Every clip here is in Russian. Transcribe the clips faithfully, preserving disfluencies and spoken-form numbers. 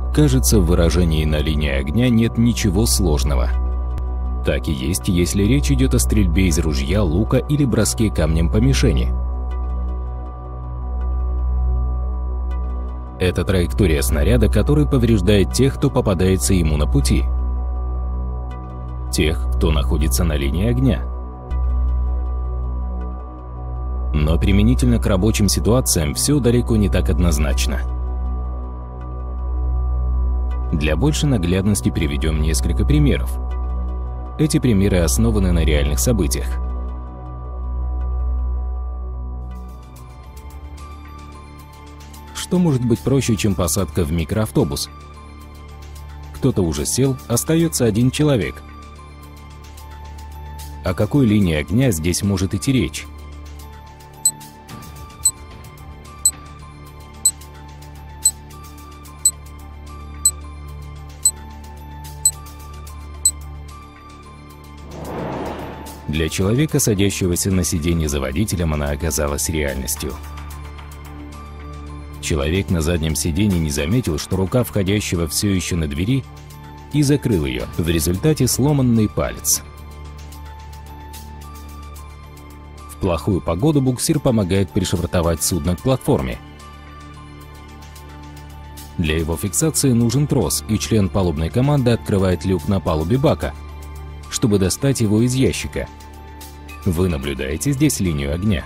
Кажется, в выражении «на линии огня» нет ничего сложного. Так и есть, если речь идет о стрельбе из ружья, лука или броске камнем по мишени. Это траектория снаряда, который повреждает тех, кто попадается ему на пути. Тех, кто находится на линии огня. Но применительно к рабочим ситуациям все далеко не так однозначно. Для большей наглядности приведем несколько примеров. Эти примеры основаны на реальных событиях. Что может быть проще, чем посадка в микроавтобус? Кто-то уже сел, остается один человек. О какой линии огня здесь может идти речь? Для человека, садящегося на сиденье за водителем, она оказалась реальностью. Человек на заднем сиденье не заметил, что рука входящего все еще на двери, и закрыл ее, в результате сломанный палец. В плохую погоду буксир помогает пришвартовать судно к платформе. Для его фиксации нужен трос, и член палубной команды открывает люк на палубе бака, чтобы достать его из ящика. Вы наблюдаете здесь линию огня.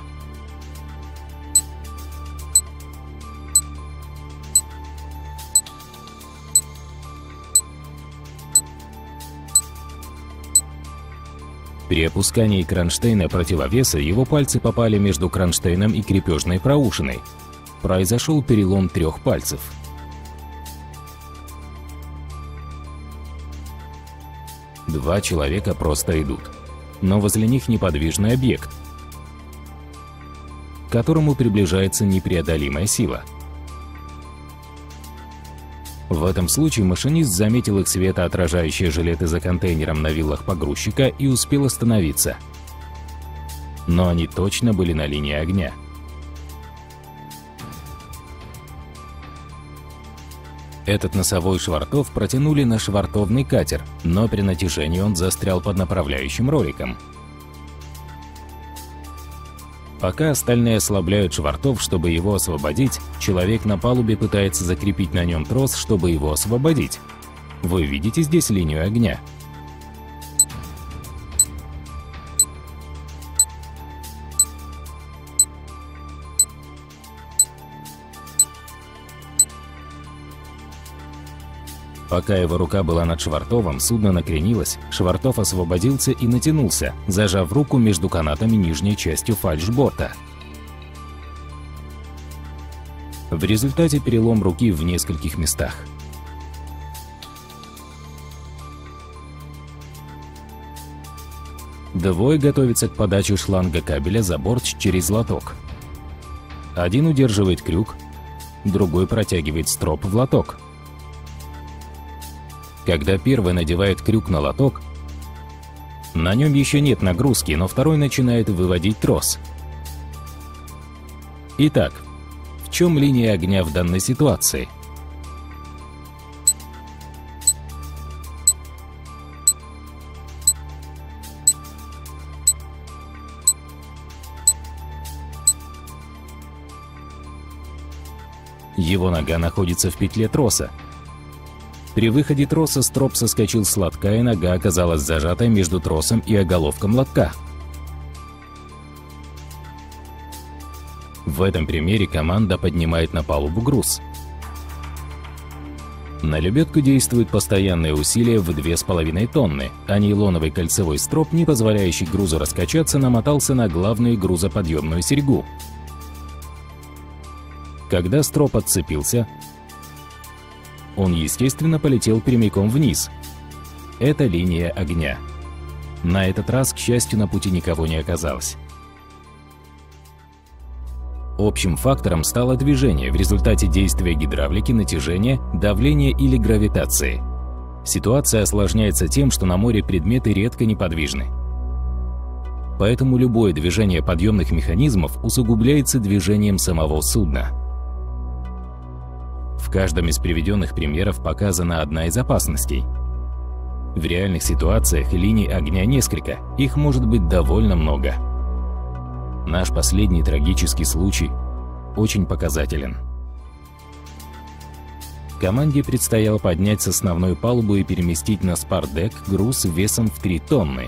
При опускании кронштейна противовеса его пальцы попали между кронштейном и крепежной проушиной. Произошел перелом трех пальцев. Два человека просто идут, но возле них неподвижный объект, к которому приближается непреодолимая сила. В этом случае машинист заметил их светоотражающие жилеты за контейнером на виллах погрузчика и успел остановиться. Но они точно были на линии огня. Этот носовой швартов протянули на швартовный катер, но при натяжении он застрял под направляющим роликом. Пока остальные ослабляют швартов, чтобы его освободить, человек на палубе пытается закрепить на нем трос, чтобы его освободить. Вы видите здесь линию огня? Пока его рука была над швартовом, судно накренилось, швартов освободился и натянулся, зажав руку между канатами нижней частью фальшборта. В результате перелом руки в нескольких местах. Двое готовятся к подаче шланга кабеля за борт через лоток. Один удерживает крюк, другой протягивает строп в лоток. Когда первый надевает крюк на лоток, на нем еще нет нагрузки, но второй начинает выводить трос. Итак, в чем линия огня в данной ситуации? Его нога находится в петле троса. При выходе троса строп соскочил с лотка, и нога оказалась зажатой между тросом и оголовком лотка. В этом примере команда поднимает на палубу груз. На лебедку действует постоянное усилие в две с половиной тонны, а нейлоновый кольцевой строп, не позволяющий грузу раскачаться, намотался на главную грузоподъемную серьгу. Когда строп отцепился, он, естественно, полетел прямиком вниз. Это линия огня. На этот раз, к счастью, на пути никого не оказалось. Общим фактором стало движение в результате действия гидравлики, натяжения, давления или гравитации. Ситуация осложняется тем, что на море предметы редко неподвижны. Поэтому любое движение подъемных механизмов усугубляется движением самого судна. В каждом из приведенных примеров показана одна из опасностей. В реальных ситуациях линий огня несколько, их может быть довольно много. Наш последний трагический случай очень показателен. Команде предстояло поднять с основной палубы и переместить на спардек груз весом в три тонны.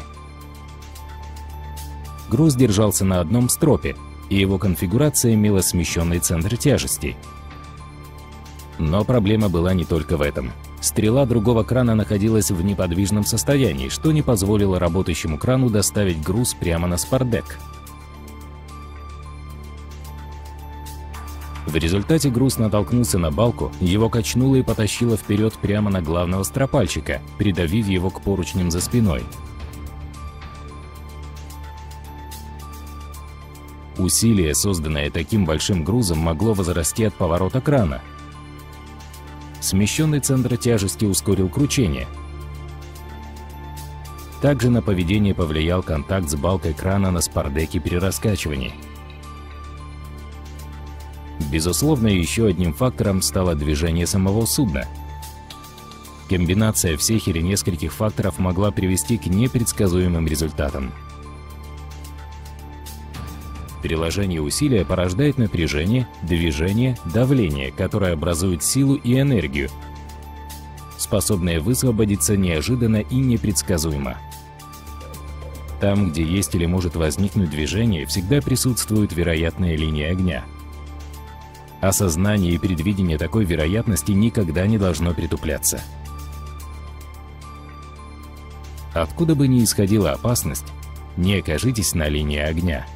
Груз держался на одном стропе, и его конфигурация имела смещенный центр тяжести. Но проблема была не только в этом. Стрела другого крана находилась в неподвижном состоянии, что не позволило работающему крану доставить груз прямо на спардек. В результате груз натолкнулся на балку, его качнуло и потащило вперед прямо на главного стропальщика, придавив его к поручням за спиной. Усилие, созданное таким большим грузом, могло возрасти от поворота крана. Смещенный центр тяжести ускорил кручение. Также на поведение повлиял контакт с балкой крана на спардеке при раскачивании. Безусловно, еще одним фактором стало движение самого судна. Комбинация всех или нескольких факторов могла привести к непредсказуемым результатам. Переложение усилия порождает напряжение, движение, давление, которое образует силу и энергию, способные высвободиться неожиданно и непредсказуемо. Там, где есть или может возникнуть движение, всегда присутствует вероятная линия огня. Осознание и предвидение такой вероятности никогда не должно притупляться. Откуда бы ни исходила опасность, не окажитесь на линии огня.